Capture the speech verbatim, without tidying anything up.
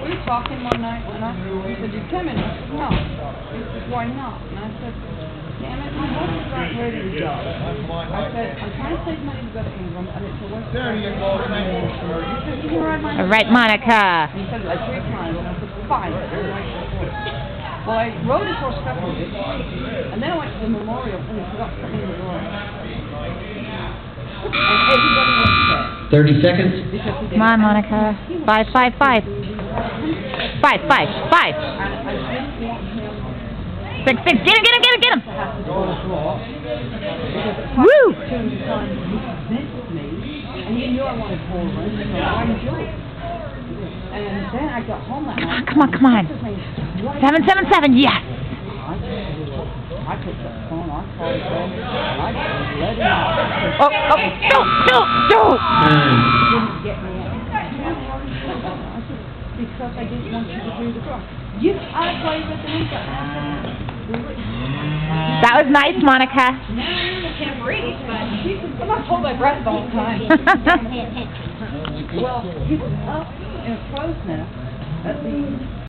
we were talking one night, and I, he said, "You coming?" I said, "No." He said, "Why not?" And I said, "Damn it, my horses aren't ready to go." I said, "I'm trying to save money to go to England, and it's a waste of time." He said, "You can ride my horse." All right, Monica. And he said, "Like three times." And I said, "Fine." Well, I rode his horse a couple of weeks, and then I went to the memorial, and he forgot to come in the door. And everybody was there. Thirty seconds. Come on, Monica. Five, five, five. Five, five, five. Six, six. Get him, get him, get him, get him. Woo! And he knew I wanted Poland, so I enjoyed it. And then I got home that night. Come on, come on. Seven, seven, seven. Yes. I picked up the phone, I called him, and I just let him out. Oh, oh, no, no, no. Didn't get me out. I said, because I didn't want you to do the cross. You, I played with the week. That was nice, Monica. I can't breathe, but I'm not holding my breath all the time. Well, he was up in a crow's nest at the